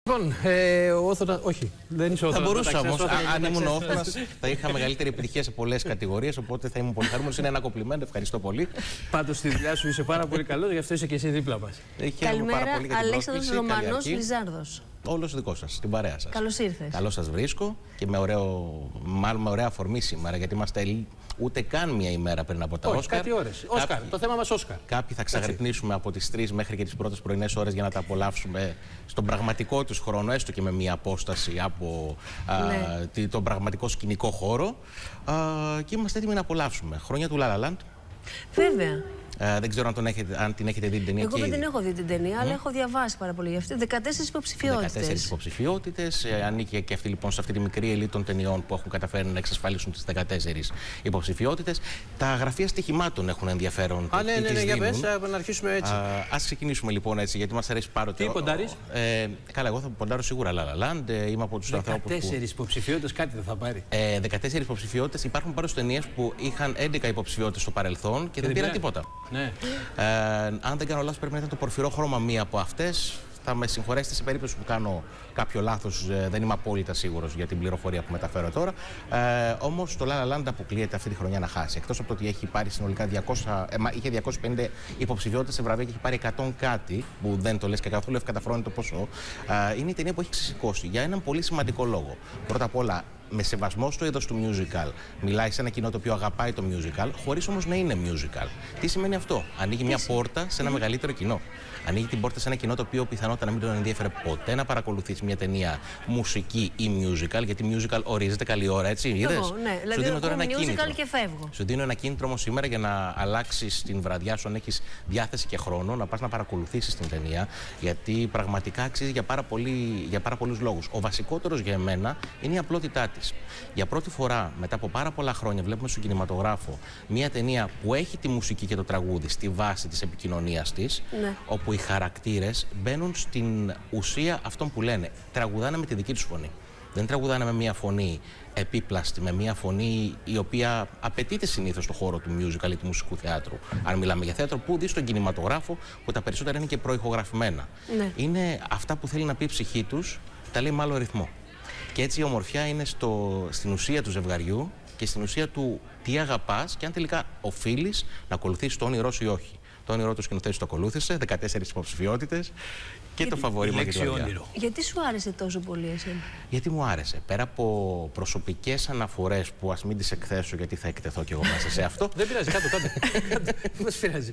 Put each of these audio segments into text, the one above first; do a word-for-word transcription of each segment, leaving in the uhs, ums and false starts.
Λοιπόν, ε, ο Όθωνα, όχι, δεν είσαι ο Όθωνα. Θα μπορούσα όμως, αν ήμουν ο Όθωνας, θα είχα μεγαλύτερη επιτυχία σε πολλές κατηγορίες, οπότε θα ήμουν πολύ χαρούμενος. Είναι ένα κομπλιμέντο, ευχαριστώ πολύ. Πάντως στη δουλειά σου είσαι πάρα πολύ καλός, γι' αυτό είσαι και εσύ δίπλα μας. Καλημέρα, Αλexandros Romanos Lizardos. Όλος δικό σας, την παρέα σας. Καλώς ήρθες. Καλώς σας βρίσκω και με, ωραίο, μάλλον με ωραία αφορμή σήμερα, γιατί είμαστε ούτε καν μία ημέρα πριν από τα όχι, Όσκαρ. Κάτι ώρες. Όσκαρ, Κάποιοι... το θέμα μας Όσκαρ. Κάποιοι θα ξαγρυπνήσουμε από τις τρεις μέχρι και τις πρώτες πρωινές ώρες για να τα απολαύσουμε στον πραγματικό τους χρόνο, έστω και με μία απόσταση από ναι. α, τον πραγματικό σκηνικό χώρο. Α, και είμαστε έτοιμοι να απολαύσουμε. Χρόνια του La La Land. Βέβαια. Ε, δεν ξέρω αν, τον έχετε, αν την έχετε δει την ταινία. Εγώ δεν την έχω δει την ταινία, mm. αλλά έχω διαβάσει πάρα πολύ για αυτή. δεκατέσσερις υποψηφιότητες. δεκατέσσερις υποψηφιότητες. Ε, ανήκει και αυτή λοιπόν σε αυτή τη μικρή ελίτ των ταινιών που έχουν καταφέρει να εξασφαλίσουν τις δεκατέσσερις υποψηφιότητες. Τα γραφεία στοιχημάτων έχουν ενδιαφέρον. Α, ναι, ναι, ναι, για πες, να αρχίσουμε έτσι. Α, ας ξεκινήσουμε λοιπόν έτσι, γιατί μας αρέσει πάρα πολύ. Τι ποντάρεις? Ε, καλά, εγώ θα ποντάρω σίγουρα La La Land. Ε, είμαι από τους ανθρώπους. δεκατέσσερις υποψηφιότητες, κάτι δεν θα πάρει. Ε, δεκατέσσερις υποψηφιότητες. Υπάρχουν πάντως ταινίες που είχαν έντεκα υποψηφιότητες στο παρελθόν και δεν πήραν τίποτα. Ναι. Ε, αν δεν κάνω λάθος, πρέπει να ήταν το πορφυρό χρώμα μία από αυτές. Θα με συγχωρέσετε σε περίπτωση που κάνω κάποιο λάθος, ε, δεν είμαι απόλυτα σίγουρος για την πληροφορία που μεταφέρω τώρα. Ε, όμως το La La Land αποκλείεται αυτή τη χρονιά να χάσει. Εκτός από το ότι έχει πάρει συνολικά διακόσια, ε, είχε διακόσιες πενήντα υποψηφιότητες σε βραβεία και έχει πάρει εκατό κάτι, που δεν το λες και καθόλου ευκαταφρώνει το ποσό. Ε, είναι η ταινία που έχει ξεσηκώσει για έναν πολύ σημαντικό λόγο. Πρώτα απ' όλα, με σεβασμό στο είδος του musical, μιλάει σε ένα κοινό το οποίο αγαπάει το musical, χωρίς όμως να είναι musical. Τι σημαίνει αυτό? Ανοίγει μια πόρτα σε ένα μεγαλύτερο κοινό. Ανοίγει την πόρτα σε ένα κοινό το οποίο πιθανότατα να μην τον ενδιαφέρει ποτέ να παρακολουθήσει μια ταινία μουσική ή musical, γιατί musical ορίζεται καλή ώρα, έτσι. Είδες? Ναι, δηλαδή σου δίνω τώρα ένα musical κίνητρο. Και φεύγω. Σου δίνω ένα κίνητρο όμως σήμερα για να αλλάξεις την βραδιά σου, αν έχεις διάθεση και χρόνο, να πας να παρακολουθήσεις την ταινία, γιατί πραγματικά αξίζει για πάρα, πολύ, για πάρα πολλούς λόγους. Ο βασικότερος για εμένα είναι η απλότητά της. Για πρώτη φορά, μετά από πάρα πολλά χρόνια, βλέπουμε στον κινηματογράφο μια ταινία που έχει τη μουσική και το τραγούδι στη βάση της επικοινωνίας της, ναι. όπου οι χαρακτήρες μπαίνουν στην ουσία αυτών που λένε. Τραγουδάνε με τη δική τους φωνή. Δεν τραγουδάνε με μια φωνή επίπλαστη, με μια φωνή η οποία απαιτείται συνήθως στον χώρο του musical ή του μουσικού θεάτρου. Αν μιλάμε για θέατρο, που δει στον κινηματογράφο, που τα περισσότερα είναι και προηχογραφημένα. Ναι. Είναι αυτά που θέλει να πει η ψυχή τους, τα λέει με άλλο ρυθμό. Και έτσι η ομορφιά είναι στο, στην ουσία του ζευγαριού και στην ουσία του τι αγαπάς και αν τελικά οφείλεις να ακολουθήσεις το όνειρό σου ή όχι. Το όνειρό του σκηνοθέτη το ακολούθησε, δεκατέσσερις υποψηφιότητες και γιατί, το φαβορί μου για τη βραδιά. Γιατί σου άρεσε τόσο πολύ εσένα? Γιατί μου άρεσε. Πέρα από προσωπικές αναφορές που ας μην τις εκθέσω, γιατί θα εκτεθώ κι εγώ μέσα σε αυτό. Δεν πειράζει, κάτω, κάτω. Δεν μας πειράζει.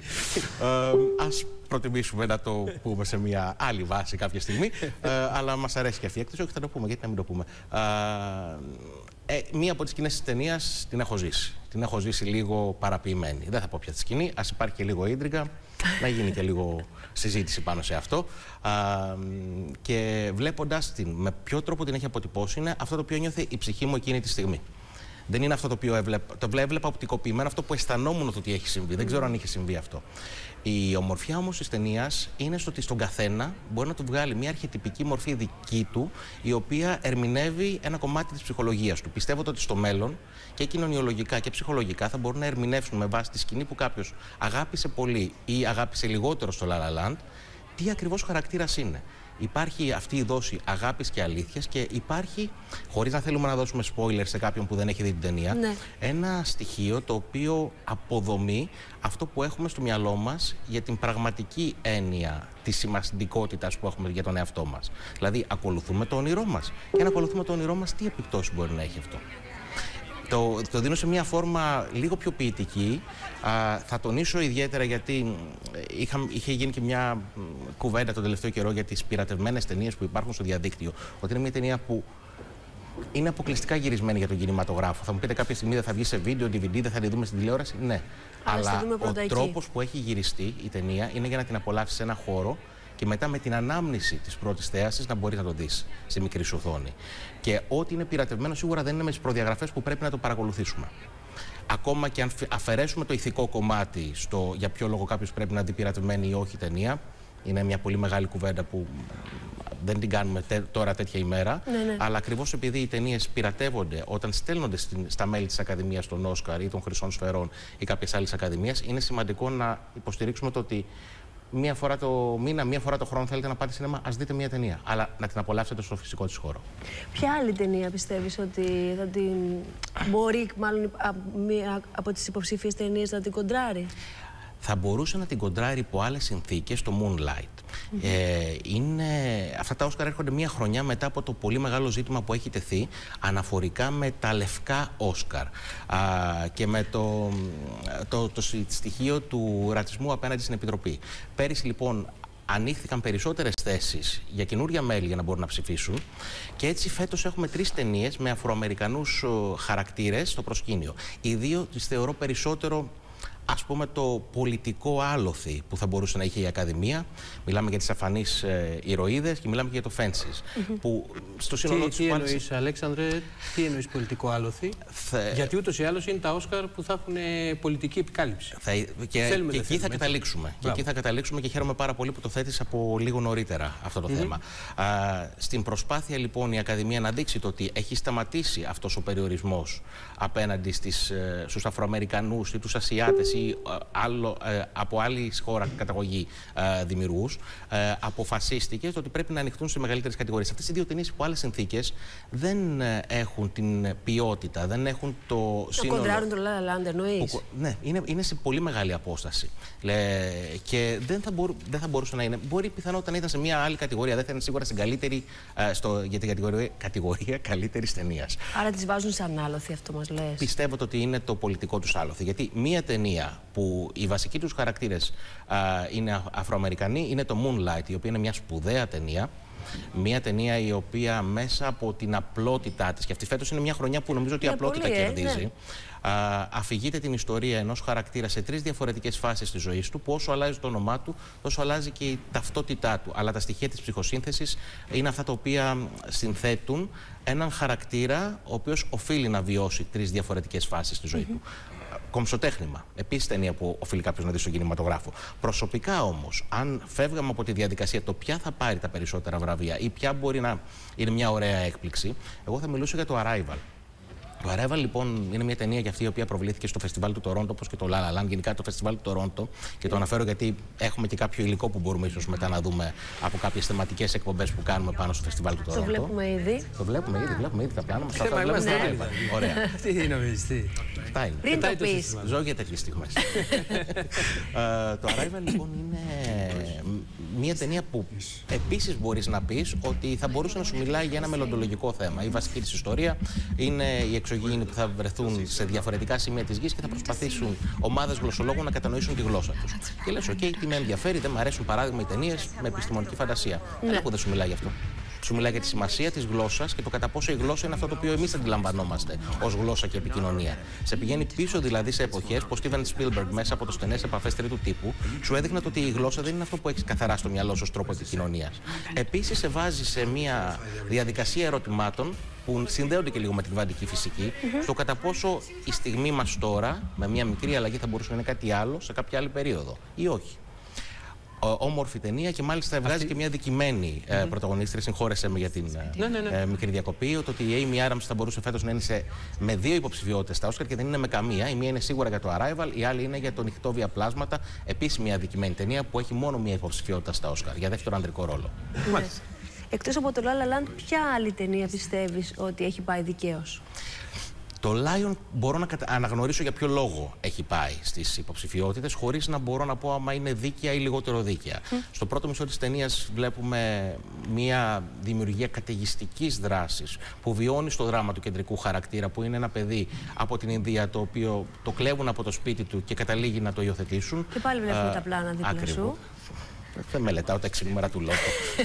ε, ας προτιμήσουμε να το πούμε σε μια άλλη βάση κάποια στιγμή. ε, αλλά μας αρέσει και αυτή η έκθεση, όχι θα το πούμε, γιατί να μην το πούμε. Ε, ε, μία από τις σκηνές της ταινίας την έχω ζήσει. Την έχω ζήσει λίγο παραποιημένη. Δεν θα πω πια τη σκηνή, ας υπάρχει και λίγο ίντριγκα, να γίνει και λίγο συζήτηση πάνω σε αυτό. Α, και βλέποντας την, με ποιο τρόπο την έχει αποτυπώσει, είναι αυτό το οποίο νιώθε η ψυχή μου εκείνη τη στιγμή. Δεν είναι αυτό το οποίο έβλεπα, το έβλεπα οπτικοποιημένο, αυτό που αισθανόμουν ότι έχει συμβεί. Δεν ξέρω αν είχε συμβεί αυτό. Η ομορφιά όμως της ταινίας είναι στο ότι στον καθένα μπορεί να του βγάλει μια αρχετυπική μορφή δική του, η οποία ερμηνεύει ένα κομμάτι της ψυχολογίας του. Πιστεύω ότι στο μέλλον και κοινωνιολογικά και ψυχολογικά θα μπορούν να ερμηνεύσουν με βάση τη σκηνή που κάποιος αγάπησε πολύ ή αγάπησε λιγότερο στο La La Land, τι ακριβώς χαρακτήρας είναι. Υπάρχει αυτή η δόση αγάπης και αλήθειας και υπάρχει, χωρίς να θέλουμε να δώσουμε spoiler σε κάποιον που δεν έχει δει την ταινία, ναι. ένα στοιχείο το οποίο αποδομεί αυτό που έχουμε στο μυαλό μας για την πραγματική έννοια της σημαντικότητας που έχουμε για τον εαυτό μας. Δηλαδή, ακολουθούμε το όνειρό μας. Και αν ακολουθούμε το όνειρό μας, τι επιπτώσεις μπορεί να έχει αυτό. Το, το δίνω σε μια φόρμα λίγο πιο ποιητική. Α, θα τονίσω ιδιαίτερα γιατί είχα, είχε γίνει και μια κουβέντα τον τελευταίο καιρό για τις πειρατευμένες ταινίες που υπάρχουν στο διαδίκτυο. Ότι είναι μια ταινία που είναι αποκλειστικά γυρισμένη για τον κινηματογράφο. Θα μου πείτε κάποια στιγμή δεν θα βγει σε βίντεο, ντι βι ντι, δεν θα τη δούμε στην τηλεόραση. Ναι. Αλλά, Αλλά ο τρόπος που έχει γυριστεί η ταινία είναι για να την απολαύσεις σε ένα χώρο και μετά με την ανάμνηση της πρώτης θέασης να μπορείς να το δεις σε μικρή σου οθόνη. Και ό,τι είναι πειρατευμένο σίγουρα δεν είναι με τις προδιαγραφές που πρέπει να το παρακολουθήσουμε. Ακόμα και αν αφαιρέσουμε το ηθικό κομμάτι στο για ποιο λόγο κάποιος πρέπει να δει πειρατευμένη ή όχι ταινία, είναι μια πολύ μεγάλη κουβέντα που δεν την κάνουμε τώρα τέτοια ημέρα. Ναι, ναι. Αλλά ακριβώς επειδή οι ταινίες πειρατεύονται όταν στέλνονται στην, στα μέλη της Ακαδημίας των Όσκαρ ή των Χρυσών Σφαιρών ή κάποιες άλλες ακαδημίες, είναι σημαντικό να υποστηρίξουμε το ότι μία φορά το μήνα, μία φορά το χρόνο θέλετε να πάτε σινεμά, ας δείτε μία ταινία. Αλλά να την απολαύσετε στο φυσικό της χώρο. Ποια άλλη ταινία πιστεύεις ότι θα την μπορεί, μάλλον μία από τις υποψήφιες ταινίες να την κοντράρει? Θα μπορούσε να την κοντράρει υπό άλλες συνθήκες το Moonlight. Mm-hmm. ε, είναι, αυτά τα Όσκαρ έρχονται μία χρονιά μετά από το πολύ μεγάλο ζήτημα που έχει τεθεί αναφορικά με τα λευκά Όσκαρ α, και με το, το, το, το στοιχείο του ρατσισμού απέναντι στην Επιτροπή. Πέρυσι λοιπόν ανοίχθηκαν περισσότερες θέσεις για καινούρια μέλη για να μπορούν να ψηφίσουν και έτσι φέτος έχουμε τρεις ταινίες με Αφροαμερικανούς χαρακτήρες στο προσκήνιο. Οι δύο τις θεωρώ περισσότερο, ας πούμε, το πολιτικό άλοθη που θα μπορούσε να είχε η Ακαδημία. Μιλάμε για τις αφανείς ε, ηρωίδες και μιλάμε και για το Fences. Mm-hmm. Που στο σύνολό τι, τι εννοείς, Αλέξανδρε, τι εννοείς πολιτικό άλοθη? Θα... Γιατί ούτως ή άλλως είναι τα Όσκαρ που θα έχουν πολιτική επικάλυψη. Θα... Και, και εκεί θέλουμε, θα καταλήξουμε. Και εκεί θα καταλήξουμε και χαίρομαι πάρα πολύ που το θέτεις από λίγο νωρίτερα αυτό το mm-hmm. θέμα. Α, στην προσπάθεια λοιπόν η Ακαδημία να δείξει το ότι έχει σταματήσει αυτός ο περιορισμός απέναντι στις, στους Αφροαμερικανούς ή τους Ασιάτες ή άλλο, ε, από άλλη χώρα καταγωγή ε, δημιουργούς, ε, αποφασίστηκε ότι πρέπει να ανοιχτούν σε μεγαλύτερες κατηγορίες. Αυτές οι δύο ταινίες υπό άλλες συνθήκες δεν ε, έχουν την ποιότητα, δεν έχουν το το σύνολο. Το κοντράρουν το La La Land, εννοείς? Που, ναι, είναι, είναι σε πολύ μεγάλη απόσταση. Λε, και δεν θα, μπορού, δεν θα μπορούσε να είναι. Μπορεί πιθανότητα να ήταν σε μια άλλη κατηγορία, δεν θα είναι σίγουρα στην καλύτερη, ε, στο, για την κατηγορία, κατηγορία καλύτερης ταινίας. Άρα τις βάζουν σαν άλοθη, αυτό μας λες? Πιστεύω ότι είναι το πολιτικό τους άλοθη. Γιατί μία ταινία που οι βασικοί τους χαρακτήρες α, είναι Αφροαμερικανοί είναι το Moonlight, η οποία είναι μια σπουδαία ταινία. Μια ταινία η οποία μέσα από την απλότητά της, και αυτή φέτος είναι μια χρονιά που νομίζω ότι η απλότητα πολύ, κερδίζει, ε, ναι. α, αφηγείται την ιστορία ενός χαρακτήρα σε τρεις διαφορετικές φάσεις της ζωής του, που όσο αλλάζει το όνομά του, τόσο αλλάζει και η ταυτότητά του. Αλλά τα στοιχεία της ψυχοσύνθεσης είναι αυτά τα οποία συνθέτουν έναν χαρακτήρα ο οποίος οφείλει να βιώσει τρεις διαφορετικές φάσεις στη ζωή mm-hmm. του. Κομψοτέχνημα. Επίσης ταινία που οφείλει κάποιος να δει στον κινηματογράφο. Προσωπικά όμως, αν φεύγαμε από τη διαδικασία το ποια θα πάρει τα περισσότερα βραβεία ή ποια μπορεί να είναι μια ωραία έκπληξη, εγώ θα μιλούσα για το Arrival. Το Arrival λοιπόν είναι μια ταινία και αυτή η οποία προβλήθηκε στο φεστιβάλ του Τορόντο, όπως και το La La Land, γενικά το φεστιβάλ του Τορόντο. Και το αναφέρω γιατί έχουμε και κάποιο υλικό που μπορούμε ίσως μετά να δούμε από κάποιες θεματικές εκπομπές που κάνουμε πάνω στο φεστιβάλ του Τορόντο. Το βλέπουμε ήδη. Το βλέπουμε ήδη, βλέπουμε ήδη τα πλάνα μας. Θέμα είμαστε ναι. Ωραία. Τι νομίζεις, τι. Αυτά είναι. Πριν το πεις. Ζω για τέτοιες στιγμές. Το Arrival λοιπόν είναι μια ταινία που επίσης μπορείς να πεις ότι θα μπορούσε να σου μιλάει για ένα μελλοντολογικό θέμα. Η βασική της ιστορία είναι οι εξωγήινοι που θα βρεθούν σε διαφορετικά σημεία της γης και θα προσπαθήσουν ομάδες γλωσσολόγων να κατανοήσουν τη γλώσσα τους. Και λες, οκ, τι με ενδιαφέρει, δεν μου αρέσουν παράδειγμα οι ταινίες με επιστημονική φαντασία. Ναι. Έλα που δεν σου μιλάει γι' αυτό. Σου μιλάει για τη σημασία της γλώσσας και το κατά πόσο η γλώσσα είναι αυτό το οποίο εμείς αντιλαμβανόμαστε ως γλώσσα και επικοινωνία. Σε πηγαίνει πίσω δηλαδή σε εποχές που ο Steven Spielberg μέσα από το στενές επαφές τρίτου τύπου σου έδειχνε ότι η γλώσσα δεν είναι αυτό που έχεις καθαρά στο μυαλό σου ως τρόπο επικοινωνίας. Επίσης σε βάζει σε μια διαδικασία ερωτημάτων που συνδέονται και λίγο με την κβαντική φυσική, mm-hmm. στο κατά πόσο η στιγμή μας τώρα, με μια μικρή αλλαγή, θα μπορούσε να είναι κάτι άλλο σε κάποια άλλη περίοδο ή όχι. Όμορφη ταινία και μάλιστα βγάζει αυτή... και μια δικημένη mm-hmm. ε, πρωταγωνίστρια. Συγχώρεσέ με για την ναι, ναι, ναι. Ε, μικρή διακοπή. Το ότι η Amy Adams θα μπορούσε φέτος να είναι σε, με δύο υποψηφιότητες στα Όσκαρ και δεν είναι με καμία. Η μία είναι σίγουρα για το Arrival, η άλλη είναι για το Νυχτόβια Πλάσματα. Επίσης μια δικημένη ταινία που έχει μόνο μία υποψηφιότητα στα Όσκαρ για δεύτερο ανδρικό ρόλο. Ναι. Εκτός από το La La Land, ποια άλλη ταινία πιστεύεις ότι έχει πάει δικαίως? Το Lion μπορώ να αναγνωρίσω για ποιο λόγο έχει πάει στις υποψηφιότητες, χωρίς να μπορώ να πω άμα είναι δίκαια ή λιγότερο δίκαια. Mm. Στο πρώτο μισό της ταινίας βλέπουμε μια δημιουργία καταιγιστικής δράσης που βιώνει στο δράμα του κεντρικού χαρακτήρα, που είναι ένα παιδί από την Ινδία το οποίο το κλέβουν από το σπίτι του και καταλήγει να το υιοθετήσουν. Και πάλι βλέπουμε uh, τα πλάνα δίπλα ακριβώς. Σου. Δεν μελετάω τα έξι νούμερα του Λότο.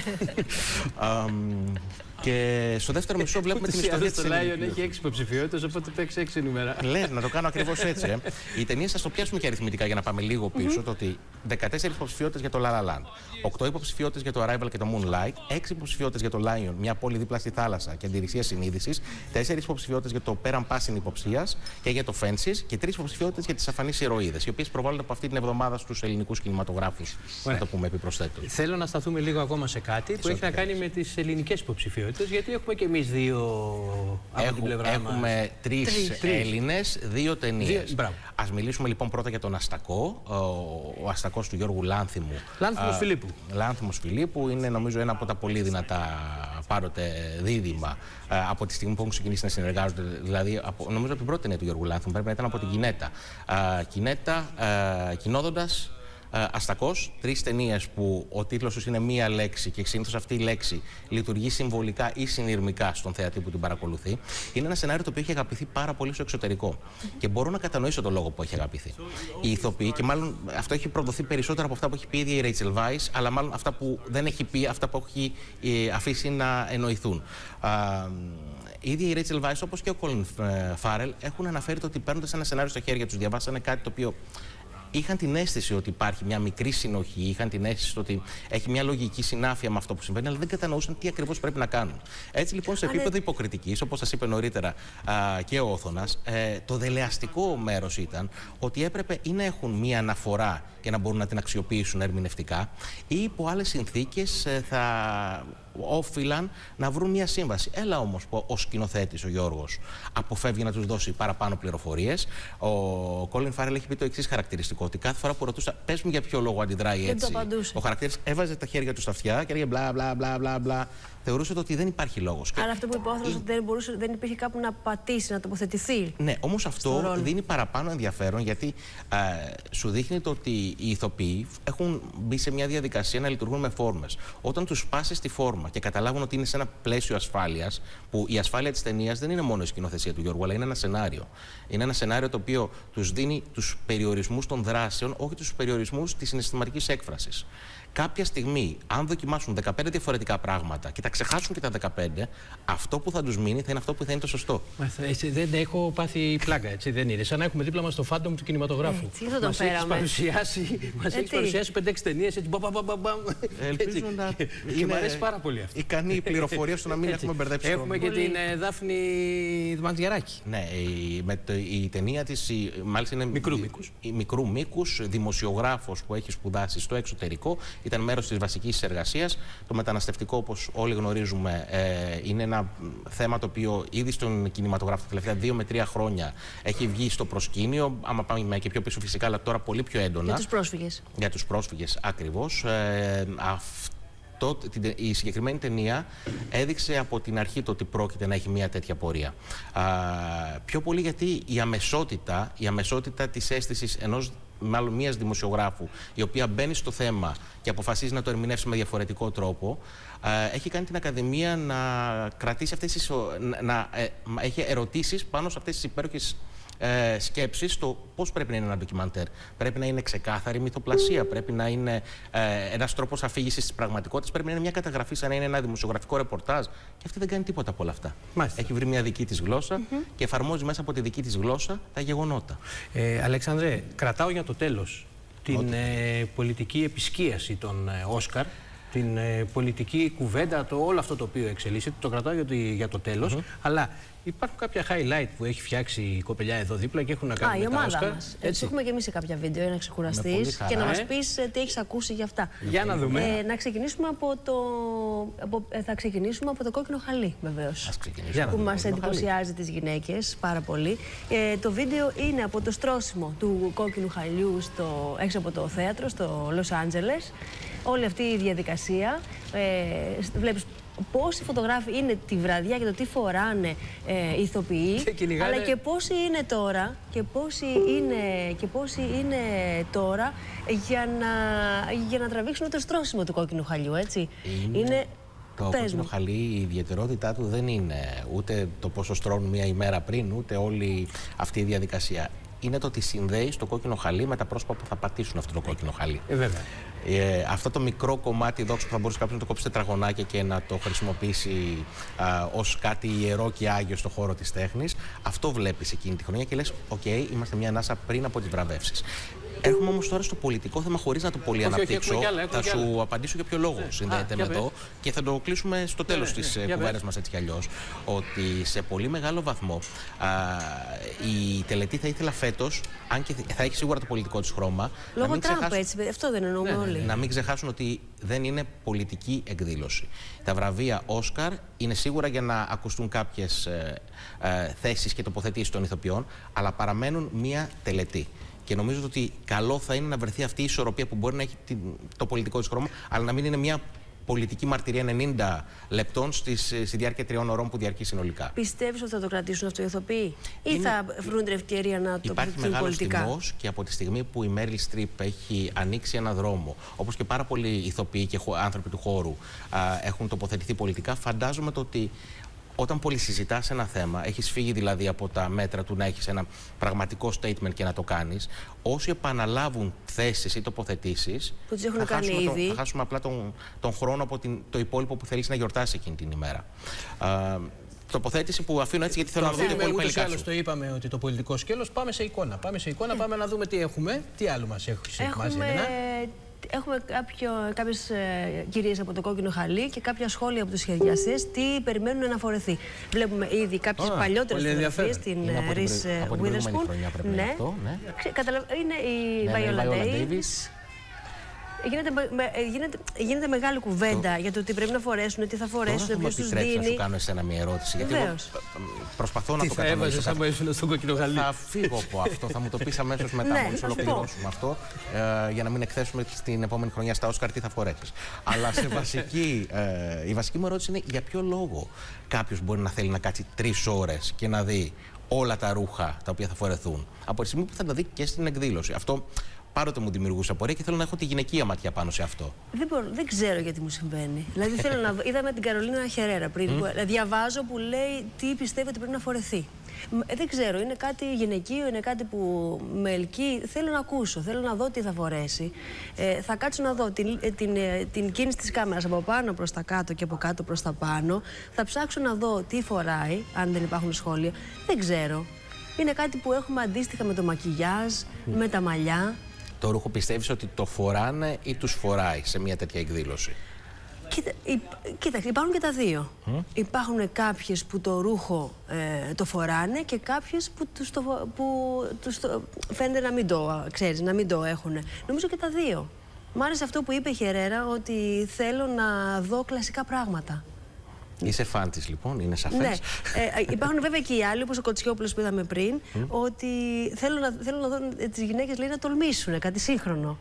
um, Και στο δεύτερο μισό βλέπουμε την ιστορία της ελληνικής. Το Lion έχει έξι υποψηφιότητες, οπότε παίξει έξι νούμερα. Λες, να το κάνω ακριβώς έτσι. Ε. Οι ταινίες θα το πιάσουμε και αριθμητικά για να πάμε λίγο πίσω. Mm-hmm. Το ότι δεκατέσσερις υποψηφιότητες για το La La Land, οκτώ υποψηφιότητες για το Arrival και το Moonlight, έξι υποψηφιότητες για το Lion, μια πόλη δίπλα στη θάλασσα και αντιρρησία συνείδησης, τέσσερις υποψηφιότητες για το Πέραν Πάσιν υποψίας και για το Fences και τρεις υποψηφιότητες για τις αφανείς ηρωίδες, οι οποίες προβάλλονται από αυτή την εβδομάδα στους ελληνικούς κινηματογράφους. Να το πούμε επιπροσθέτω. Θέλω να σταθούμε λίγο ακόμα σε κάτι που έχει να κάνει με τις ελληνικές υποψηφιότητες. περίπτωση, γιατί έχουμε και εμείς δύο από Έχου, την πλευρά έχουμε μας. Έχουμε τρεις, τρεις Έλληνες, δύο ταινίες. Ας μιλήσουμε λοιπόν πρώτα για τον Αστακό, ο, ο Αστακός του Γιώργου Λάνθιμου. Λάνθιμος α, Φιλίππου. Λάνθιμος Φιλίππου είναι νομίζω ένα από τα πολύ δυνατά πάντοτε δίδυμα α, από τη στιγμή που έχουν ξεκινήσει να συνεργάζονται. Δηλαδή, από, νομίζω από την πρώτη ταινία του Γιώργου Λάνθιμου πρέπει να ήταν από την Κινέτα. Α, Κινέτα, α, Κοινόδοντας. Αστακός, τρεις ταινίες που ο τίτλος τους είναι μία λέξη και συνήθως αυτή η λέξη λειτουργεί συμβολικά ή συνειρμικά στον θεατή που την παρακολουθεί. Είναι ένα σενάριο το οποίο έχει αγαπηθεί πάρα πολύ στο εξωτερικό. Και μπορώ να κατανοήσω τον λόγο που έχει αγαπηθεί. Οι ηθοποιοί, και μάλλον αυτό έχει προδοθεί περισσότερο από αυτά που έχει πει η ίδια η Ρέιτσελ Βάις, αλλά μάλλον αυτά που δεν έχει πει, αυτά που έχει αφήσει να εννοηθούν. Η ίδια η Ρέιτσελ Βάις, όπως και ο Κόλιν Φάρελ, έχουν αναφέρει ότι παίρνοντας ένα σενάριο στα χέρια τους, διαβάσανε κάτι το οποίο είχαν την αίσθηση ότι υπάρχει μια μικρή συνοχή, είχαν την αίσθηση ότι έχει μια λογική συνάφεια με αυτό που συμβαίνει, αλλά δεν κατανοούσαν τι ακριβώς πρέπει να κάνουν. Έτσι λοιπόν, σε επίπεδο ναι. υποκριτικής, όπως σας είπε νωρίτερα α, και ο Όθωνας, ε, το δελεαστικό μέρος ήταν ότι έπρεπε ή να έχουν μια αναφορά και να μπορούν να την αξιοποιήσουν ερμηνευτικά, ή υπό άλλες συνθήκες ε, θα όφυλαν να βρουν μια σύμβαση. Έλα όμως που ο σκηνοθέτης, ο Γιώργος, αποφεύγει να τους δώσει παραπάνω πληροφορίες. Ο Κόλιν Φάρελ έχει πει το εξής χαρακτηριστικό, ότι κάθε φορά που ρωτούσα, πες μου για ποιο λόγο αντιδράει έτσι, ο χαρακτήρας έβαζε τα χέρια του στα αυτιά και έλεγε μπλα μπλα μπλα μπλα μπλα. Θεωρούσε ότι δεν υπάρχει λόγος. Άρα αυτό που είπε ο Όθωνας, ότι δεν, μπορούσε, δεν υπήρχε κάπου να πατήσει, να τοποθετηθεί. Ναι, όμως αυτό δίνει παραπάνω ενδιαφέρον, γιατί α, σου δείχνει το ότι οι ηθοποιοί έχουν μπει σε μια διαδικασία να λειτουργούν με φόρμες. Όταν τους πάσεις τη φόρμα και καταλάβουν ότι είναι σε ένα πλαίσιο ασφάλειας, που η ασφάλεια της ταινίας δεν είναι μόνο η σκηνοθεσία του Γιώργου, αλλά είναι ένα σενάριο. Είναι ένα σενάριο το οποίο τους δίνει τους περιορισμούς των δράσεων, όχι τους περιορισμούς της συναισθηματικής έκφρασης. Κάποια στιγμή, αν δοκιμάσουν δεκαπέντε διαφορετικά πράγματα και τα ξεχάσουν και τα δεκαπέντε, αυτό που θα τους μείνει θα είναι αυτό που θα είναι το σωστό. Έτσι, δεν έχω πάθει πλάκα, έτσι δεν είναι. Σαν να έχουμε δίπλα μας το φάντομ του κινηματογράφου. Έτσι, θα τον μας έχεις παρουσιάσει, μας έχεις παρουσιάσει πέντε έξι ταινίες, έτσι μπαμπαμπαμπαμ. Ελπίζω να και είναι... μου αρέσει πάρα πολύ αυτό. Ικανή πληροφορία στο να μην έχουμε μπερδέψει. Έχουμε και την Δάφνη Μαντζιαράκη. Ναι, με το, η ταινία της, μάλιστα είναι μικρού μήκους. Μικρού μήκους, δημοσιογράφος που έχει σπουδάσει στο εξωτερικό. Ήταν μέρος της βασικής εργασίας. Το μεταναστευτικό, όπως όλοι γνωρίζουμε, ε, είναι ένα θέμα το οποίο ήδη στον κινηματογράφο τα τελευταία δύο με τρία χρόνια έχει βγει στο προσκήνιο. Άμα πάμε και πιο πίσω, φυσικά, αλλά τώρα πολύ πιο έντονα. Για τους πρόσφυγες. Για τους πρόσφυγες, ακριβώς. Ε, αυτό, η συγκεκριμένη ταινία έδειξε από την αρχή το ότι πρόκειται να έχει μια τέτοια πορεία. Α, πιο πολύ γιατί η αμεσότητα, η αμεσότητα της αίσθησης ενός, μάλλον μιας δημοσιογράφου, η οποία μπαίνει στο θέμα και αποφασίζει να το ερμηνεύσει με διαφορετικό τρόπο, ε, έχει κάνει την Ακαδημία να κρατήσει αυτές τις, να, να ε, έχει ερωτήσεις πάνω σε αυτές τις υπέροχες ε, σκέψεις στο πώς πρέπει να είναι ένα ντοκιμαντέρ. Πρέπει να είναι ξεκάθαρη μυθοπλασία, πρέπει να είναι ε, ένας τρόπος αφήγησης της πραγματικότητας, πρέπει να είναι μια καταγραφή σαν να είναι ένα δημοσιογραφικό ρεπορτάζ. Και αυτή δεν κάνει τίποτα από όλα αυτά. Μάλιστα. Έχει βρει μια δική της γλώσσα mm-hmm. και εφαρμόζει μέσα από τη δική της γλώσσα τα γεγονότα. Ε, Αλεξανδρέ, κρατάω για το τέλος την ε, πολιτική επισκίαση των ε, Όσκαρ, την ε, πολιτική κουβέντα, το, όλο αυτό το οποίο εξελίσσεται, το κρατάω για το, για το τέλος, mm-hmm. αλλά υπάρχουν κάποια highlight που έχει φτιάξει η κοπελιά εδώ δίπλα και έχουν να κάνουν Α, με τα Όσκαρ. Έτσι έχουμε και εμείς σε κάποια βίντεο για να ξεκουραστείς και να μας πεις ε, τι έχεις ακούσει για αυτά. Για να δούμε. Ε, να ξεκινήσουμε από το, από, ε, θα ξεκινήσουμε από το κόκκινο χαλί, βεβαίως. Ας ξεκινήσουμε. Που μας εντυπωσιάζει τις γυναίκες πάρα πολύ. Ε, το βίντεο είναι από το στρώσιμο του κόκκινου χαλιού στο, έξω από το θέατρο στο Λος Άντζελες. Όλη αυτή η διαδικασία. Ε, βλέπεις πόσοι φωτογράφοι είναι τη βραδιά και το τι φοράνε ε, οι ηθοποιοί, και αλλά και πόσοι είναι τώρα και πόσοι είναι, και πόσοι είναι τώρα για να, για να τραβήξουν το στρώσιμο του κόκκινου χαλιού, έτσι. Είναι... είναι... Το κόκκινο χαλί, η ιδιαιτερότητά του δεν είναι ούτε το πόσο στρώνουν μία ημέρα πριν, ούτε όλη αυτή η διαδικασία. Είναι το ότι συνδέει το κόκκινο χαλί με τα πρόσωπα που θα πατήσουν αυτό το κόκκινο χαλί. Ε, βέβαια. Ε, αυτό το μικρό κομμάτι δόξα που θα μπορούσε κάποιος να το κόψει τετραγωνάκια και να το χρησιμοποιήσει α, ως κάτι ιερό και άγιο στον χώρο της τέχνης, αυτό βλέπεις εκείνη τη χρονιά και λες: «Οκ, okay, είμαστε μια ανάσα πριν από τις βραβεύσεις». Έρχομαι όμως τώρα στο πολιτικό θέμα, χωρίς να το πολύ όχι, αναπτύξω. Όχι, άλλα, θα σου άλλα. απαντήσω για ποιο λόγο ναι. συνδέεται Α, με εδώ και θα το κλείσουμε στο τέλος ναι, της ναι, κουβέντας μας έτσι κι αλλιώς. Ότι σε πολύ μεγάλο βαθμό α, η τελετή θα ήθελα φέτος φέτος, αν και θα έχει σίγουρα το πολιτικό της χρώμα. Λόγω Τραμπ, ξεχάσουν... έτσι, αυτό δεν εννοούμε ναι, όλοι. Να μην ξεχάσουν ότι δεν είναι πολιτική εκδήλωση. Τα βραβεία Όσκαρ είναι σίγουρα για να ακουστούν κάποιες ε, ε, θέσεις και τοποθετήσεις των ηθοποιών, αλλά παραμένουν μία τελετή. Και νομίζω ότι καλό θα είναι να βρεθεί αυτή η ισορροπία που μπορεί να έχει το πολιτικό της χρώμα, αλλά να μην είναι μια πολιτική μαρτυρία ενενήντα λεπτών στις, στη διάρκεια τριών ωρών που διαρκεί συνολικά. Πιστεύεις ότι θα το κρατήσουν αυτό οι ηθοποιοί, ή είναι... θα βρουν την ευκαιρία να το Υπάρχει πολιτικά? Υπάρχει μεγάλος τιμός και από τη στιγμή που η Μέριλ Στριπ έχει ανοίξει ένα δρόμο, όπως και πάρα πολλοί ηθοποιοί και άνθρωποι του χώρου α, έχουν τοποθετηθεί πολιτικά, φαντάζομαι το ότι όταν πολυσυζητάς ένα θέμα, έχεις φύγει δηλαδή από τα μέτρα του να έχεις ένα πραγματικό statement και να το κάνεις, όσοι επαναλάβουν θέσεις ή τοποθετήσεις, που τις έχουν κάνει ήδη, το, θα χάσουμε απλά τον, τον χρόνο από την, το υπόλοιπο που θέλεις να γιορτάσει εκείνη την ημέρα. Α, τοποθέτηση που αφήνω έτσι γιατί θέλω να δω το υπόλοιπο υλικά σου. Το είπαμε ότι το πολιτικό σκέλος, πάμε σε εικόνα. Πάμε σε εικόνα, πάμε να δούμε τι έχουμε. Τι άλλο μας έχει ετοιμάσει, Ελένα? Έχουμε κάποιο, κάποιες ε, κυρίες από το κόκκινο χαλί και κάποια σχόλια από τους σχεδιαστές τι περιμένουν να φορεθεί. Βλέπουμε ήδη κάποιες oh, παλιότερες φωτογραφίες στην Ρίς Witherspoon. Ναι. Ναι. Είναι η ναι, Βάιολα Ντέιβις. Γίνεται, γίνεται, γίνεται μεγάλη κουβέντα το... για το τι πρέπει να φορέσουν, τι θα φορέσουν, ποιος τους δίνει. Να σου κάνω εσένα μια ερώτηση. Γιατί εγώ προσπαθώ να τι το θα κατανοήσω. Έβαζες άμα ήσουν στον κόκκινο χαλί. Θα φύγω από αυτό, θα μου το πεις αμέσως μετά, ναι, μόλις ολοκληρώσουμε αυτό, ε, για να μην εκθέσουμε στην επόμενη χρονιά στα Όσκαρ τι θα φορέσεις. Αλλά σε βασική, ε, η βασική μου ερώτηση είναι για ποιο λόγο κάποιος μπορεί να θέλει να κάτσει τρεις ώρες και να δει όλα τα ρούχα τα οποία θα φορεθούν από τη στιγμή που θα τα δει και στην εκδήλωση. Αυτό Πάροτε μου δημιουργούσε απορία και θέλω να έχω τη γυναικεία ματιά πάνω σε αυτό. Δεν, μπορώ, δεν ξέρω γιατί μου συμβαίνει. Δηλαδή θέλω να δω. Είδαμε την Καρολίνα Χερέρα πριν. Mm. Που, διαβάζω που λέει τι πιστεύει ότι πρέπει να φορεθεί. Ε, δεν ξέρω, είναι κάτι γυναικείο, είναι κάτι που με ελκύει. Θέλω να ακούσω, θέλω να δω τι θα φορέσει. Ε, θα κάτσω να δω την, την, την, την κίνηση της κάμερας από πάνω προς τα κάτω και από κάτω προς τα πάνω. Θα ψάξω να δω τι φοράει, αν δεν υπάρχουν σχόλια. Δεν ξέρω. Είναι κάτι που έχουμε αντίστοιχα με το μακιγιάζ, mm. με τα μαλλιά. Το ρούχο πιστεύεις ότι το φοράνε ή τους φοράει σε μια τέτοια εκδήλωση? Κοίτα, κοίταξε, υπάρχουν και τα δύο. Mm. Υπάρχουν κάποιες που το ρούχο ε, το φοράνε και κάποιες που, τους το, που τους το, φαίνεται να μην το, ξέρεις, να μην το έχουν. Νομίζω και τα δύο. Μ' άρεσε αυτό που είπε η Χερέρα, ότι θέλω να δω κλασικά πράγματα. Είσαι φαν της, λοιπόν, είναι σαφές. Ναι. Ε, υπάρχουν βέβαια και οι άλλοι, όπως ο Κοτσιόπουλος που είδαμε πριν, mm. ότι θέλω να, θέλω να δω τις γυναίκες, λέει, να τολμήσουν κάτι σύγχρονο.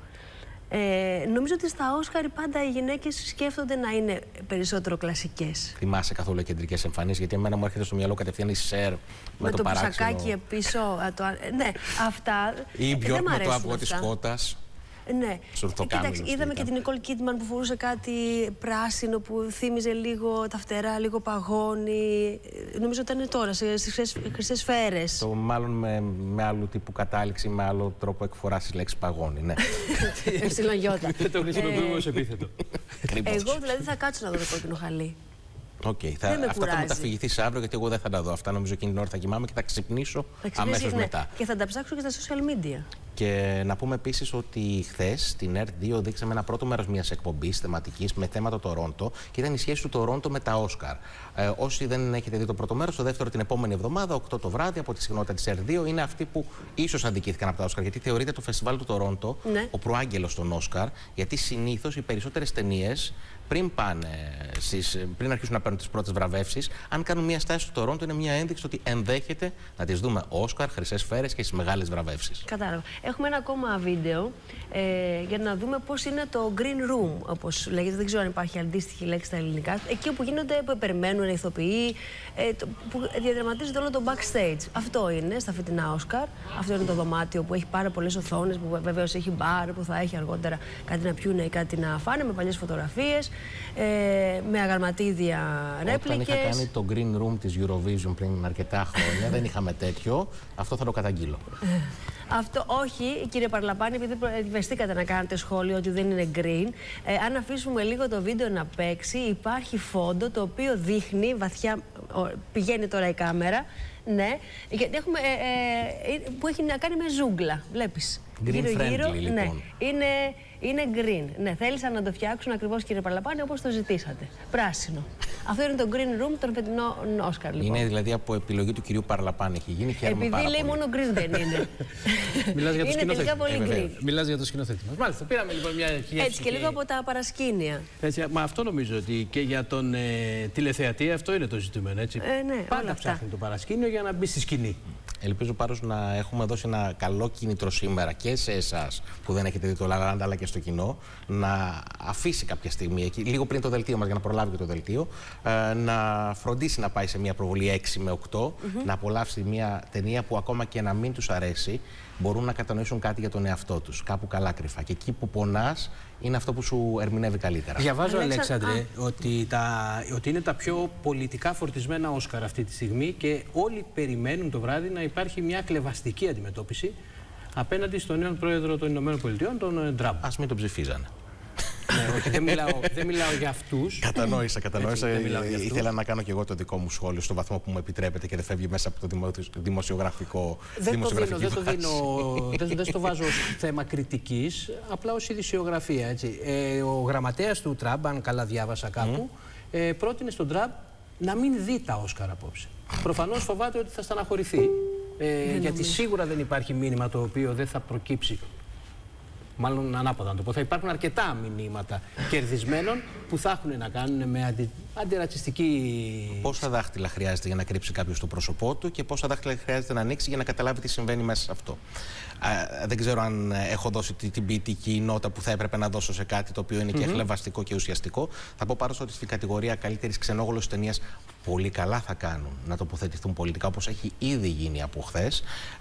Ε, νομίζω ότι στα Όσκαρ πάντα οι γυναίκες σκέφτονται να είναι περισσότερο κλασικές. Θυμάσαι καθόλου κεντρικές εμφανίσεις? Γιατί εμένα μου έρχεται στο μυαλό κατευθείαν η Σερ με, με το, το παράξενο... πουσακάκι πίσω. Το, ναι, αυτά. Ή η Μπιόρκ με το αυγό της κότας. Ναι. Κοίταξε, είδαμε και την Νικόλ Κίτμαν που φορούσε κάτι πράσινο που θύμιζε λίγο τα φτερά, λίγο παγόνι. Νομίζω ότι ήταν τώρα, στις χρυσές σφαίρες. Το μάλλον με, με άλλου τύπου κατάληξη, με άλλο τρόπο εκφοράς της λέξης παγόνι, ναι. Ευθυλογιώτα. Δεν το χρησιμοποιούμε ως επίθετο. Εγώ δηλαδή θα κάτσω να δω το κόκκινο χαλί. Okay, θα, αυτά κουράζει. Θα μου τα αφηγηθείς αύριο, γιατί εγώ δεν θα τα δω. Αυτά νομίζω εκείνη την ώρα θα κοιμάμαι και θα ξυπνήσω αμέσως ναι. μετά. Και θα τα ψάξω και στα social media. Και να πούμε επίσης ότι χθες στην Ερτ δύο δείξαμε ένα πρώτο μέρος μιας εκπομπής θεματικής με θέμα το Τορόντο και ήταν η σχέση του Τορόντο με τα Όσκαρ. Ε, όσοι δεν έχετε δει το πρώτο μέρος, το δεύτερο την επόμενη εβδομάδα, οκτώ το βράδυ, από τη συχνότητα της Ερτ δύο, είναι αυτοί που ίσως αντικήθηκαν από τα Όσκαρ. Γιατί θεωρείται το φεστιβάλ του Τορόντο ναι. ο προάγγελος των Όσκαρ, γιατί συνήθως οι περισσότερες ταινίες πριν, πάνε στις, πριν αρχίσουν να παίρνουν τις πρώτες βραβεύσεις, αν κάνουν μια στάση στο Τορόντο, είναι μια ένδειξη ότι ενδέχεται να τις δούμε Όσκαρ, χρυσές σφαίρες και στις μεγάλες βραβεύσεις. Κατάλαβα. Έχουμε ένα ακόμα βίντεο ε, για να δούμε πώς είναι το green room, όπως λέγεται. Δεν ξέρω αν υπάρχει αντίστοιχη λέξη στα ελληνικά. Εκεί όπου γίνονται, που περιμένουν οι ηθοποιοί, ε, το, που διαδραματίζεται όλο το backstage. Αυτό είναι στα φετινά Όσκαρ. Αυτό είναι το δωμάτιο που έχει πάρα πολλές οθόνες, που βεβαίως έχει μπαρ, που θα έχει αργότερα κάτι να πιούνε ή κάτι να φάνε, με παλιές φωτογραφίες. Ε, με αγαλματίδια ρέπλικες. Όταν είχα κάνει το green room της Eurovision πριν αρκετά χρόνια, δεν είχαμε τέτοιο. Αυτό θα το καταγγείλω. Αυτό όχι, κύριε Παρλαπάνη, επειδή ευαισθήκατε να κάνετε σχόλιο ότι δεν είναι green. Ε, αν αφήσουμε λίγο το βίντεο να παίξει, υπάρχει φόντο το οποίο δείχνει βαθιά. Πηγαίνει τώρα η κάμερα. Ναι, γιατί έχουμε, ε, ε, που έχει να κάνει με ζούγκλα. Βλέπεις. γύρω-γύρω. Λοιπόν. Ναι, είναι, είναι green. Ναι, θέλησαν να το φτιάξουν ακριβώς, κύριε Παρλαπάνη, όπως το ζητήσατε. Πράσινο. Αυτό είναι το green room των φετινών Όσκαρ, λοιπόν. Είναι δηλαδή από επιλογή του κυρίου Παρλαπάνη έχει γίνει. Επειδή πάρα λέει πολύ. μόνο green δεν είναι. Μιλάς για το είναι τελικά πολύ ε, green. Μιλάς για το σκηνοθέτη μας. Μάλιστα, πήραμε λοιπόν μια γεύση. Έτσι και λίγο από τα παρασκήνια. Έτσι, μα αυτό νομίζω ότι και για τον ε, τηλεθεατή αυτό είναι το ζητούμενο. Έτσι. Ε, ναι, πάντα ψάχνει το παρασκήνιο για να μπει στη σκηνή. Ελπίζω πάντως να έχουμε δώσει ένα καλό κίνητρο σήμερα και σε εσάς που δεν έχετε δει το Λαλάντα, αλλά και στο κοινό, να αφήσει κάποια στιγμή, εκεί, λίγο πριν το δελτίο μας, για να προλάβει και το δελτίο, ε, να φροντίσει να πάει σε μια προβολή έξι με οκτώ, mm-hmm. να απολαύσει μια ταινία που ακόμα και να μην τους αρέσει, μπορούν να κατανοήσουν κάτι για τον εαυτό τους, κάπου καλά κρυφά. Και εκεί που πονάς είναι αυτό που σου ερμηνεύει καλύτερα. Διαβάζω, Αλέξανδρε, ότι, τα, ότι είναι τα πιο πολιτικά φορτισμένα Όσκαρ αυτή τη στιγμή και όλοι περιμένουν το βράδυ να υπάρχει μια κλεβαστική αντιμετώπιση απέναντι στον νέο πρόεδρο των Ηνωμένων Πολιτειών, τον Τραμπ. Ας μην τον ψηφίζανε. Ναι, όχι, δεν, μιλάω, δεν μιλάω για αυτούς. Κατανόησα, κατανόησα. Έτσι, ήθελα να κάνω και εγώ το δικό μου σχόλιο στο βαθμό που μου επιτρέπετε και δεν φεύγει μέσα από το δημοσιογραφικό. Δεν το δίνω, δεν το δίνω, δεν, δεν στο βάζω ως θέμα κριτικής, απλά ως ειδησιογραφία. Έτσι. Ε, ο γραμματέας του Τραμπ, αν καλά διάβασα κάπου, mm. ε, πρότεινε στον Τραμπ να μην δει τα Όσκαρ απόψε. Προφανώς φοβάται ότι θα στεναχωρηθεί, ε, γιατί σίγουρα δεν υπάρχει μήνυμα το οποίο δεν θα προκύψει. Μάλλον ανάποδα να το πω. Θα υπάρχουν αρκετά μηνύματα κερδισμένων που θα έχουν να κάνουν με αντι... αντιρατσιστική. Πόσα δάχτυλα χρειάζεται για να κρύψει κάποιος το πρόσωπό του και πόσα δάχτυλα χρειάζεται να ανοίξει για να καταλάβει τι συμβαίνει μέσα σε αυτό. Α, δεν ξέρω αν έχω δώσει την ποιητική νότα που θα έπρεπε να δώσω σε κάτι το οποίο είναι mm-hmm. και χλεβαστικό και ουσιαστικό. Θα πω πάντως ότι στην κατηγορία καλύτερης ξενόγλωσσης ταινίας πολύ καλά θα κάνουν να τοποθετηθούν πολιτικά, όπως έχει ήδη γίνει από χθες.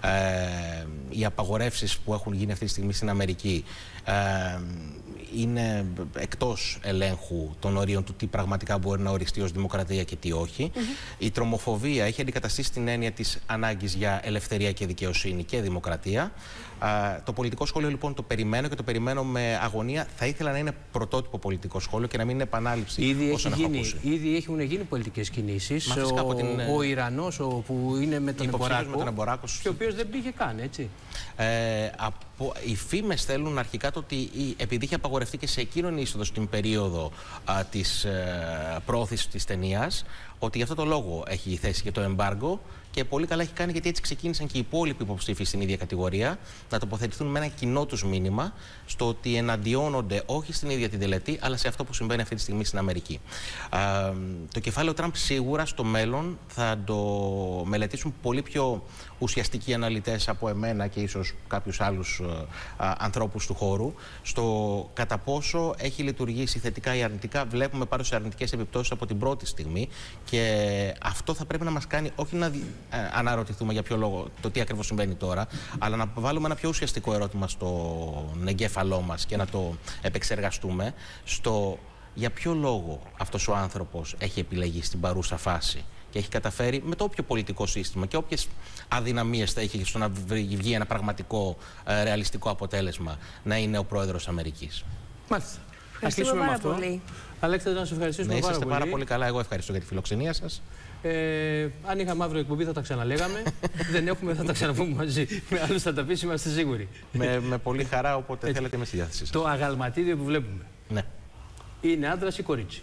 Ε, οι απαγορεύσεις που έχουν γίνει αυτή τη στιγμή στην Αμερική ε, είναι εκτός ελέγχου των ορίων του τι πραγματικά μπορεί να οριστεί ως δημοκρατία και τι όχι. Mm-hmm. Η τρομοφοβία έχει αντικαταστήσει την έννοια της ανάγκης για ελευθερία και δικαιοσύνη και δημοκρατία. Uh, το πολιτικό σχόλιο λοιπόν το περιμένω και το περιμένω με αγωνία. Θα ήθελα να είναι πρωτότυπο πολιτικό σχόλιο και να μην είναι επανάληψη. Ήδη, έχει γίνει, ήδη έχουν γίνει πολιτικές κινήσεις. Ο, την, ο Ιρανός ο, που είναι με τον Εμποράκο, και ο οποίος δεν πήγε καν, έτσι. Ε, από, οι φήμες θέλουν αρχικά το ότι επειδή είχε απαγορευτεί και σε εκείνον είσοδο στην περίοδο α, της ε, προώθησης της ταινίας, ότι γι' αυτό το λόγο έχει θέσει και το εμπάργκο. Και πολύ καλά έχει κάνει, γιατί έτσι ξεκίνησαν και οι υπόλοιποι υποψήφοι στην ίδια κατηγορία να τοποθετηθούν με ένα κοινό τους μήνυμα στο ότι εναντιώνονται όχι στην ίδια την τελετή, αλλά σε αυτό που συμβαίνει αυτή τη στιγμή στην Αμερική. Α, το κεφάλαιο Τραμπ σίγουρα στο μέλλον θα το μελετήσουν πολύ πιο ουσιαστικοί αναλυτές από εμένα και ίσως κάποιους άλλους α, ανθρώπους του χώρου, στο κατά πόσο έχει λειτουργήσει θετικά ή αρνητικά. Βλέπουμε πάνω σε αρνητικές επιπτώσεις από την πρώτη στιγμή και αυτό θα πρέπει να μας κάνει όχι να Ε, αναρωτηθούμε για ποιο λόγο, το τι ακριβώς συμβαίνει τώρα, αλλά να βάλουμε ένα πιο ουσιαστικό ερώτημα στον εγκέφαλό μας και να το επεξεργαστούμε στο για ποιο λόγο αυτός ο άνθρωπος έχει επιλεγεί στην παρούσα φάση και έχει καταφέρει με το όποιο πολιτικό σύστημα και όποιες αδυναμίες θα έχει στο να βγει ένα πραγματικό ε, ρεαλιστικό αποτέλεσμα να είναι ο πρόεδρος Αμερικής. Μάλιστα. Ας κλείσουμε με αυτό. Πολύ. Αλέξανδρε, να σας ευχαριστήσουμε ναι, πάρα πολύ. πολύ. πάρα πολύ καλά. Εγώ ευχαριστώ για τη φιλοξενία σας. Ε, αν είχαμε αύριο εκπομπή θα τα ξαναλέγαμε. Δεν έχουμε, θα τα ξαναπούμε μαζί. Με άλλους θα τα πεις, είμαστε σίγουροι. με, με πολύ χαρά, όποτε Έτσι. θέλετε, είμαι στη διάθεσή σας. Το αγαλματίδιο που βλέπουμε. Ναι. Είναι άντρας ή κορίτσι?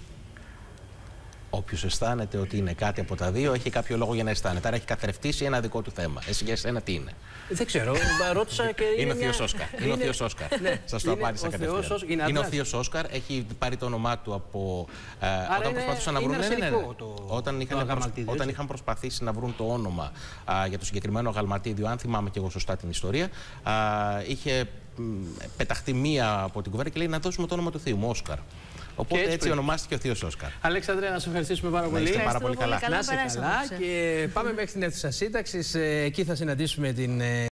Όποιος αισθάνεται ότι είναι κάτι από τα δύο, έχει κάποιο λόγο για να αισθάνεται. Άρα έχει καθρεφτήσει ένα δικό του θέμα. Εσύ για εσένα τι είναι? Δεν ξέρω. Ρώτησα και. Είναι, είναι ο Θείος μια... Όσκαρ. Είναι, είναι ο Θείος Όσκαρ. Ναι. Σας το απάντησα κατευθείαν. Είναι, είναι ο Θείος Όσκαρ. Έχει πάρει το όνομά του από. Ε, όταν είναι, προσπαθούσαν να βρουν. Ναι, ναι, ναι. Το, όταν, είχαν, το προσ... όταν είχαν προσπαθήσει να βρουν το όνομα α, για το συγκεκριμένο αγαλματίδιο, αν θυμάμαι και εγώ σωστά την ιστορία, α, είχε πεταχτεί μία από την κουβέντα και λέει να δώσουμε το όνομα του Θείου μου, Όσκαρ. Οπότε έτσι, έτσι ονομάστηκε ο Θείος Όσκαρ. Αλέξανδρε, να σας ευχαριστήσουμε πάρα πολύ. Είστε πάρα πολύ καλά. καλά. Να είστε καλά και πάμε μέχρι την αίθουσα σύνταξης. Εκεί θα συναντήσουμε την